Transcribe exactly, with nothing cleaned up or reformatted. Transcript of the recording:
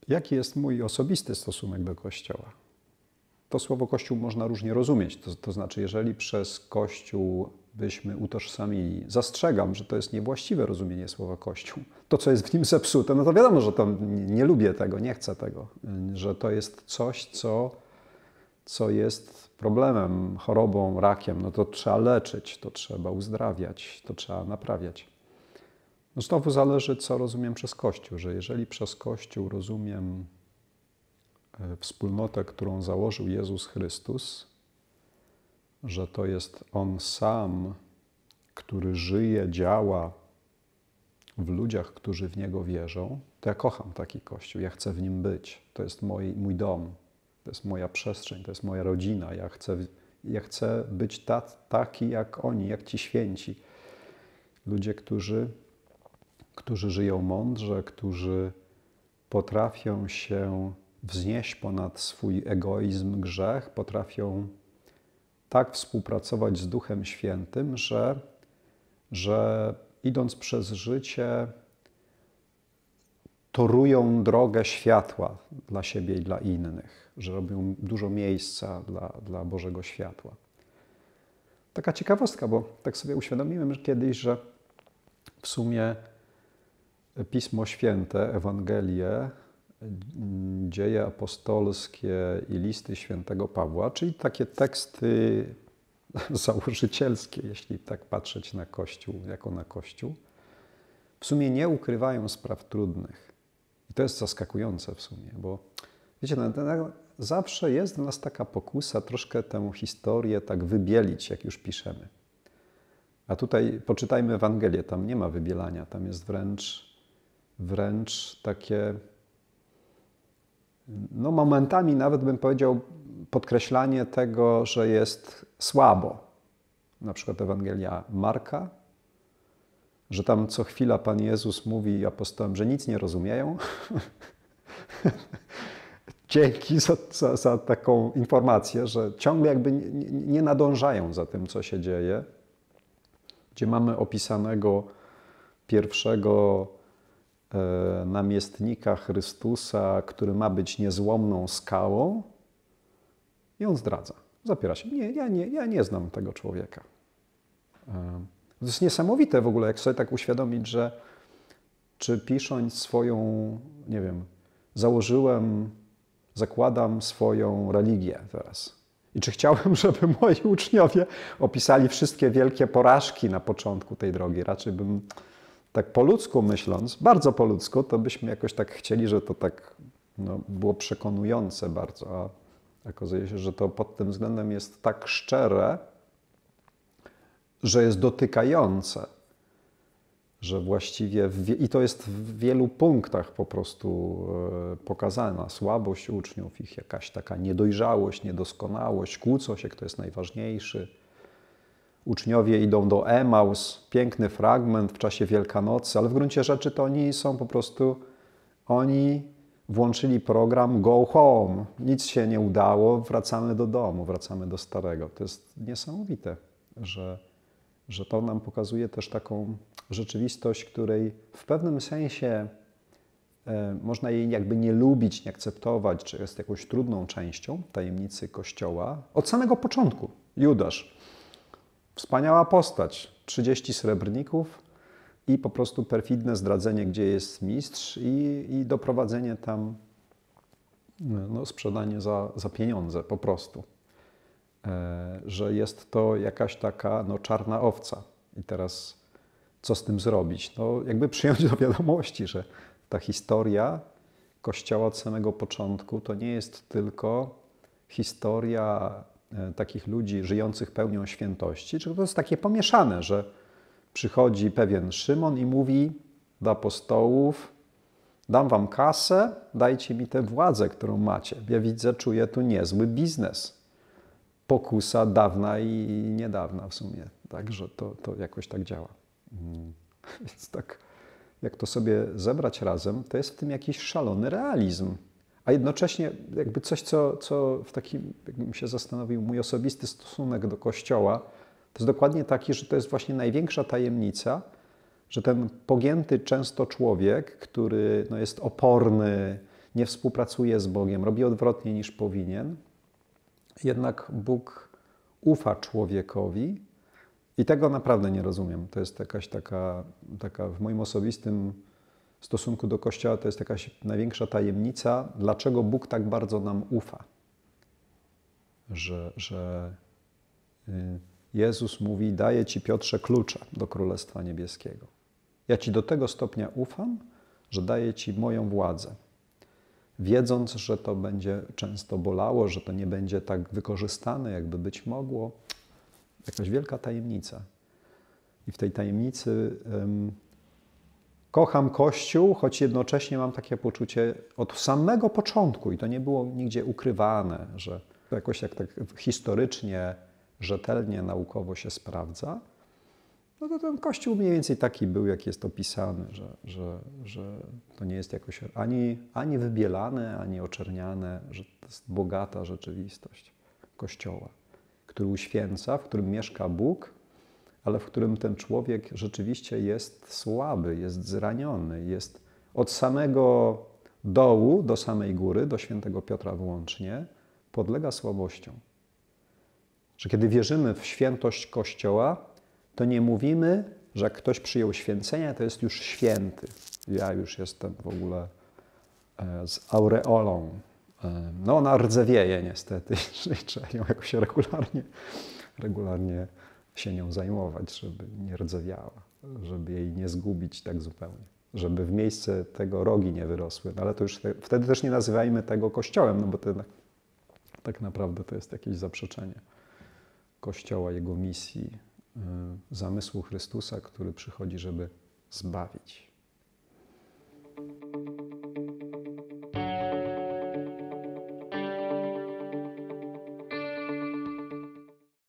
Jaki jest mój osobisty stosunek do Kościoła? To słowo Kościół można różnie rozumieć. To, to znaczy, jeżeli przez Kościół byśmy utożsamili, zastrzegam, że to jest niewłaściwe rozumienie słowa Kościół. To, co jest w nim zepsute, no to wiadomo, że to nie, nie lubię tego, nie chcę tego. Że to jest coś, co, co jest problemem, chorobą, rakiem. No to trzeba leczyć, to trzeba uzdrawiać, to trzeba naprawiać. No znowu zależy, co rozumiem przez Kościół, że jeżeli przez Kościół rozumiem wspólnotę, którą założył Jezus Chrystus, że to jest On sam, który żyje, działa w ludziach, którzy w Niego wierzą, to ja kocham taki Kościół, ja chcę w nim być. To jest mój, mój dom, to jest moja przestrzeń, to jest moja rodzina. Ja chcę, ja chcę być ta, taki jak oni, jak ci święci. Ludzie, którzy, którzy żyją mądrze, którzy potrafią się wznieść ponad swój egoizm, grzech, potrafią tak współpracować z Duchem Świętym, że, że idąc przez życie torują drogę światła dla siebie i dla innych, że robią dużo miejsca dla, dla Bożego światła. Taka ciekawostka, bo tak sobie uświadomiłem kiedyś, że w sumie Pismo Święte, Ewangelie, Dzieje apostolskie i listy świętego Pawła, czyli takie teksty założycielskie, jeśli tak patrzeć na Kościół jako na Kościół, w sumie nie ukrywają spraw trudnych. I to jest zaskakujące w sumie, bo wiecie, no, no, zawsze jest w nas taka pokusa troszkę tę historię tak wybielić, jak już piszemy. A tutaj poczytajmy Ewangelię, tam nie ma wybielania, tam jest wręcz, wręcz takie... No momentami nawet bym powiedział podkreślanie tego, że jest słabo. Na przykład Ewangelia Marka, że tam co chwila Pan Jezus mówi apostołom, że nic nie rozumieją. Dzięki za, za, za taką informację, że ciągle jakby nie, nie nadążają za tym, co się dzieje. Gdzie mamy opisanego pierwszego namiestnika Chrystusa, który ma być niezłomną skałą i on zdradza. Zapiera się. Nie, ja nie, ja nie znam tego człowieka. To jest niesamowite w ogóle, jak sobie tak uświadomić, że czy pisząc swoją, nie wiem, założyłem, zakładam swoją religię teraz. I czy chciałem, żeby moi uczniowie opisali wszystkie wielkie porażki na początku tej drogi? Raczej bym tak po ludzku myśląc, bardzo po ludzku, to byśmy jakoś tak chcieli, że to tak no, było przekonujące bardzo, a okazuje się, że to pod tym względem jest tak szczere, że jest dotykające, że właściwie, w, i to jest w wielu punktach po prostu e, pokazana, słabość uczniów, ich jakaś taka niedojrzałość, niedoskonałość, kłócą się, kto jest najważniejszy. Uczniowie idą do Emaus, piękny fragment w czasie Wielkanocy, ale w gruncie rzeczy to oni są po prostu, oni włączyli program go home, nic się nie udało, wracamy do domu, wracamy do starego. To jest niesamowite, że, że to nam pokazuje też taką rzeczywistość, której w pewnym sensie e, można jej jakby nie lubić, nie akceptować, czy jest jakąś trudną częścią tajemnicy Kościoła. Od samego początku Judasz. Wspaniała postać, trzydzieści srebrników i po prostu perfidne zdradzenie, gdzie jest mistrz i, i doprowadzenie tam, no, sprzedanie za, za pieniądze po prostu. E, że jest to jakaś taka no, czarna owca. I teraz co z tym zrobić? No, jakby przyjąć do wiadomości, że ta historia Kościoła od samego początku to nie jest tylko historia takich ludzi żyjących pełnią świętości, czy to jest takie pomieszane, że przychodzi pewien Szymon i mówi do apostołów, dam wam kasę, dajcie mi tę władzę, którą macie. Ja widzę, czuję tu niezły biznes. Pokusa dawna i niedawna w sumie. Także to, to jakoś tak działa. Hmm. Więc tak, jak to sobie zebrać razem, to jest w tym jakiś szalony realizm. A jednocześnie jakby coś, co, co w takim, jakbym się zastanowił, mój osobisty stosunek do Kościoła, to jest dokładnie taki, że to jest właśnie największa tajemnica, że ten pogięty często człowiek, który no, jest oporny, nie współpracuje z Bogiem, robi odwrotnie niż powinien, jednak Bóg ufa człowiekowi i tego naprawdę nie rozumiem. To jest jakaś taka, taka w moim osobistym stosunku do Kościoła, to jest jakaś największa tajemnica, dlaczego Bóg tak bardzo nam ufa. Że, że Jezus mówi, daję Ci, Piotrze, klucze do Królestwa Niebieskiego. Ja Ci do tego stopnia ufam, że daję Ci moją władzę. Wiedząc, że to będzie często bolało, że to nie będzie tak wykorzystane, jakby być mogło. Jakaś wielka tajemnica. I w tej tajemnicy um, kocham Kościół, choć jednocześnie mam takie poczucie od samego początku, i to nie było nigdzie ukrywane, że jakoś jak tak historycznie, rzetelnie, naukowo się sprawdza, no to ten Kościół mniej więcej taki był, jak jest opisany, że, że, że to nie jest jakoś ani, ani wybielane, ani oczerniane, że to jest bogata rzeczywistość Kościoła, który uświęca, w którym mieszka Bóg, ale w którym ten człowiek rzeczywiście jest słaby, jest zraniony, jest od samego dołu do samej góry, do świętego Piotra włącznie, podlega słabościom. Że kiedy wierzymy w świętość Kościoła, to nie mówimy, że jak ktoś przyjął święcenie, to jest już święty. Ja już jestem w ogóle z aureolą. No ona rdzewieje niestety, czyli trzeba ją jakoś regularnie, regularnie się nią zajmować, żeby nie rdzewiała, żeby jej nie zgubić tak zupełnie, żeby w miejsce tego rogi nie wyrosły. No ale to już te, wtedy też nie nazywajmy tego Kościołem, no bo to tak naprawdę to jest jakieś zaprzeczenie Kościoła, jego misji, zamysłu Chrystusa, który przychodzi, żeby zbawić.